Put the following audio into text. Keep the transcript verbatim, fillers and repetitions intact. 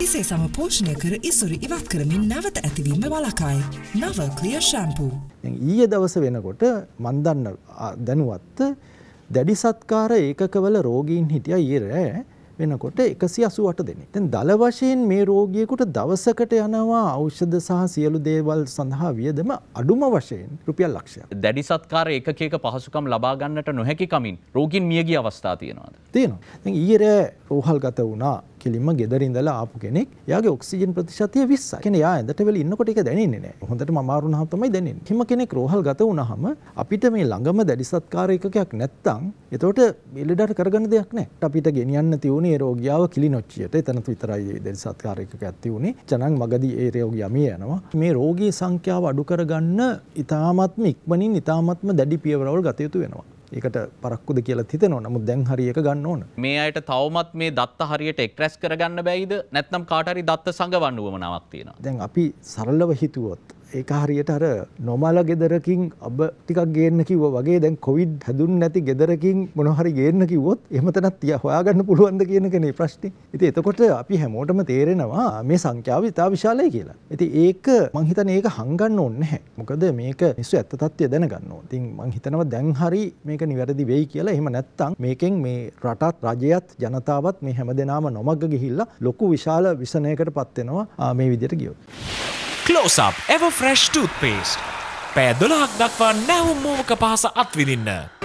ඉසේ සම පෝෂණය කර ඉසුරු ඉවත් කරමින් නැවත ඇතිවීම වළකයි. නව ක්ලියර් ෂැම්පූ. ඊයේ දවස වෙනකොට මන් දන්න දැනුවත් දැඩි සත්කාර ඒකකවල රෝගීන් හිටියා ඊයේ රෑ වෙනකොට එකසිය අසූ අට දෙනෙක්. දැන් දල වශයෙන් මේ රෝගියෙකුට දවසකට යනවා ඖෂධ සහ සියලු දේවල් සඳහා වියදම අඩුම වශයෙන් රුපියල් ලක්ෂයක්. දැඩි සත්කාර ඒකකයක පහසුකම් ලබා ගන්නට නොහැකි කමින් රෝගීන් මිය ගිය අවස්ථා තියෙනවාද? තියෙනවා. දැන් ඊයේ රෑ රෝහල්ගත වුණා. කෙලින්ම ගෙදර ඉඳලා ආපු කෙනෙක්. එයාගේ ඔක්සිජන් ප්‍රතිශතය විස්සයි. කියන්නේ එයා ඇඳට වෙල ඉන්නකොට ඒක දැනෙන්නේ නැහැ. හොඳටම අමාරු වුණාම තමයි දැනෙන්නේ. හිම කෙනෙක් රෝහල්ගත වුණාම අපිට මේ ළඟම දැඩි සත්කාර ඒකකයක් නැත්තම් එතකොට එළඩට කරගන්න දෙයක් නැහැ. අපිට ගෙනියන්න තියුනේ ඒ රෝගියාව කිලිනොච්චියට. එතන විතරයි දැඩි සත්කාර ඒකකයක් තියුනේ. චනං මගදී ඒ රෝගියා මිය යනවා. මේ රෝගී සංඛ්‍යාව අඩු කරගන්න ඉතාමත්ම ඉක්මනින් ඉතාමත්ම දැඩි පියවරවල් ගත යුතු වෙනවා. ඒකට පරක්කුද කියලා හිතෙනවා. නමුත් දැන් හරි එක ගන්න ඕන. මේ අයට තවමත් මේ දත්ත හරියට එක්රැස් කරගන්න බැයිද? නැත්නම් කාට හරි දත්ත සංගවන්න උවමනාවක් තියෙනවා. දැන් අපි සරලව හිතුවොත් ඒක හරියට අර නොමල ගෙදරකින් අබ ටිකක් ගේන්න කිව්වා වගේ දැන් කොවිඩ් හැදුන්නේ නැති ගෙදරකින් මොන හරි ගේන්න කිව්වොත් එහෙම තැනක් තියා හොයාගන්න පුළුවන්ද කියන එකනේ ප්‍රශ්නේ. ඉතින් එතකොට අපි හැමෝටම තේරෙනවා මේ සංඛ්‍යාව ඉතා විශාලයි කියලා. ඉතින් ඒක මං හිතන්නේ ඒක හංගන්න ඕනේ නැහැ. මොකද මේක මිනිස්සු ඇත්ත තත්ත්වය දැනගන්න ඕනේ. ඉතින් මං හිතනවා දැන් හරි මේක නිවැරදි වෙයි කියලා. එහෙම නැත්නම් මේකෙන් මේ රටත් රජයත් ජනතාවත් මේ හැමදෙනාම නොමග ගිහිල්ලා ලොකු විශාල විසනයකටපත් වෙනවා මේ විදිහට ගියොත්. Close Up Ever Fresh Toothpaste. පැය දොළහක් දක්වා නැවුම් මූවක පහස අත්විඳින්න.